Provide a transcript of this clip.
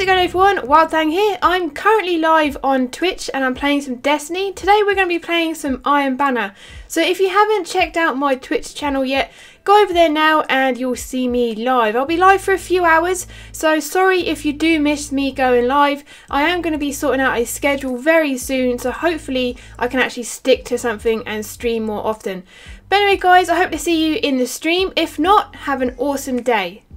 it going everyone? WildTang here. I'm currently live on Twitch and I'm playing some Destiny. Today we're going to be playing some Iron Banner. So if you haven't checked out my Twitch channel yet, go over there now and you'll see me live. I'll be live for a few hours, so sorry if you do miss me going live. I am going to be sorting out a schedule very soon, so hopefully I can actually stick to something and stream more often. But anyway guys, I hope to see you in the stream. If not, have an awesome day.